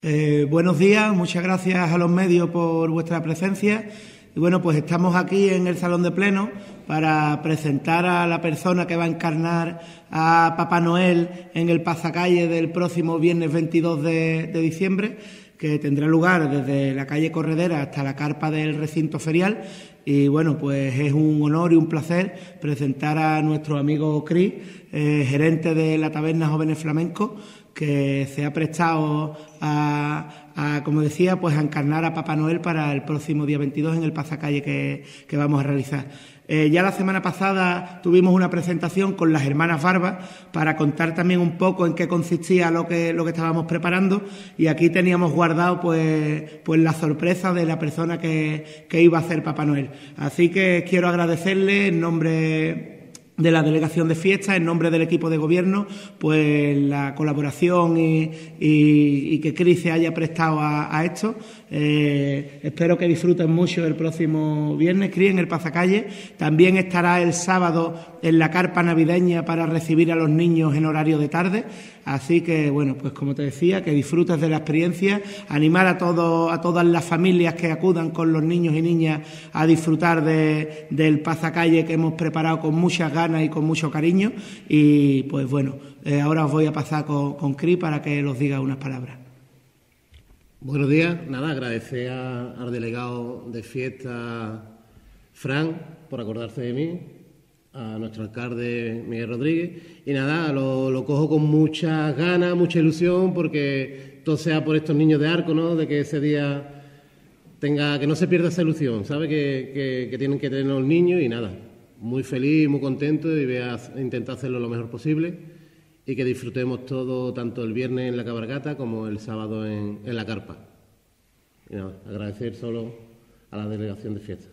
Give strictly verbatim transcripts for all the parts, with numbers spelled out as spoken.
Eh, buenos días, muchas gracias a los medios por vuestra presencia. Y bueno, pues estamos aquí en el Salón de Pleno para presentar a la persona que va a encarnar a Papá Noel en el pasacalle del próximo viernes veintidós de, de diciembre, que tendrá lugar desde la calle Corredera hasta la carpa del recinto ferial. Y bueno, pues es un honor y un placer presentar a nuestro amigo Cris, eh, gerente de la taberna Jóvenes Flamencos, que se ha prestado a, a, como decía, pues a encarnar a Papá Noel para el próximo día veintidós en el pasacalle que, que vamos a realizar. Eh, ya la semana pasada tuvimos una presentación con las hermanas Barbas para contar también un poco en qué consistía lo que, lo que estábamos preparando, y aquí teníamos guardado pues, pues la sorpresa de la persona que, que iba a ser Papá Noel. Así que quiero agradecerle en nombre de la Delegación de Fiestas, en nombre del equipo de gobierno, pues la colaboración y, y, y que Cris se haya prestado a, a esto. Eh, espero que disfruten mucho el próximo viernes, Cris, en el pasacalle. También estará el sábado en la carpa navideña para recibir a los niños en horario de tarde. Así que, bueno, pues como te decía, que disfrutes de la experiencia, animar a, todo, a todas las familias que acudan con los niños y niñas a disfrutar de, del pasacalle que hemos preparado con muchas ganas y con mucho cariño. Y pues bueno, eh, ahora os voy a pasar con, con Cris para que los diga unas palabras. Buenos días. Nada, agradecer a, al delegado de fiesta, Fran, por acordarse de mí, a nuestro alcalde Miguel Rodríguez, y nada, lo, lo cojo con muchas ganas, mucha ilusión, porque todo sea por estos niños de Arco, ¿no?, de que ese día tenga, que no se pierda esa ilusión, ¿sabe?, que, que, que tienen que tener los niños, y nada, muy feliz, muy contento, y voy a intentar hacerlo lo mejor posible, y que disfrutemos todo, tanto el viernes en la cabalgata como el sábado en, en la carpa. Y nada, agradecer solo a la delegación de fiesta.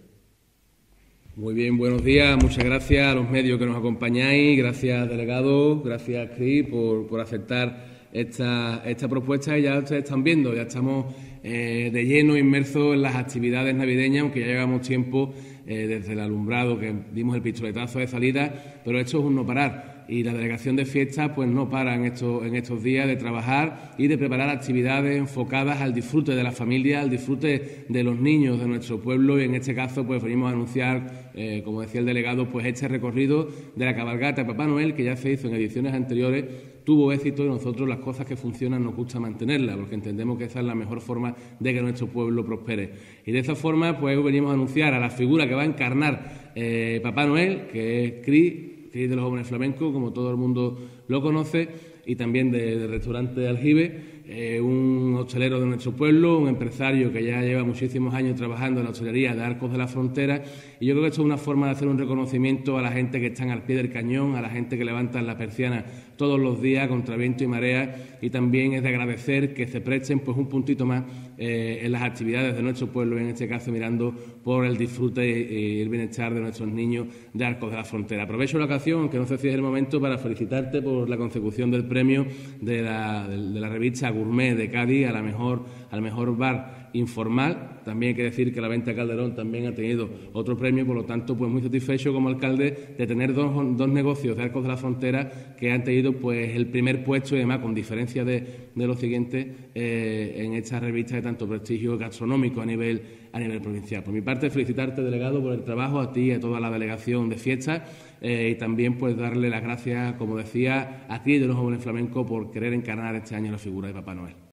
Muy bien, buenos días, muchas gracias a los medios que nos acompañáis, gracias delegado, gracias Cris por, por aceptar esta, esta propuesta, y ya ustedes están viendo, ya estamos eh, de lleno inmersos en las actividades navideñas, aunque ya llevamos tiempo eh, desde el alumbrado que dimos el pistoletazo de salida, pero esto es un no parar. Y la delegación de fiestas pues no para en estos, en estos días de trabajar y de preparar actividades enfocadas al disfrute de la familia, al disfrute de los niños de nuestro pueblo, y en este caso pues venimos a anunciar, eh, como decía el delegado, pues este recorrido de la cabalgata de Papá Noel, que ya se hizo en ediciones anteriores, tuvo éxito, y nosotros las cosas que funcionan nos gusta mantenerlas, porque entendemos que esa es la mejor forma de que nuestro pueblo prospere. Y de esa forma pues venimos a anunciar a la figura que va a encarnar eh, Papá Noel, que es Cris, Cris de los Jóvenes Flamencos, como todo el mundo lo conoce, y también de, de Restaurante Aljibe, eh, un hostelero de nuestro pueblo, un empresario que ya lleva muchísimos años trabajando en la hostelería de Arcos de la Frontera, y yo creo que esto es una forma de hacer un reconocimiento a la gente que están al pie del cañón, a la gente que levantan la persiana todos los días contra viento y marea, y también es de agradecer que se presten pues un puntito más eh, en las actividades de nuestro pueblo, y en este caso mirando por el disfrute y el bienestar de nuestros niños de Arcos de la Frontera. Aprovecho la ocasión, aunque no sé si es el momento, para felicitarte por la consecución del premio de la, de la revista Gourmet de Cádiz a la mejor, al mejor bar informal. También hay que decir que la Venta Calderón también ha tenido otro premio, por lo tanto, pues muy satisfecho como alcalde de tener dos, dos negocios de Arcos de la Frontera que han tenido pues el primer puesto, y además con diferencia de, de los siguientes eh, en esta revista de tanto prestigio gastronómico a nivel, a nivel provincial. Por mi parte, felicitarte, delegado, por el trabajo, a ti y a toda la delegación de fiestas, eh, y también pues darle las gracias, como decía, a ti de los Jóvenes Flamencos por querer encarnar este año la figura de Papá Noel.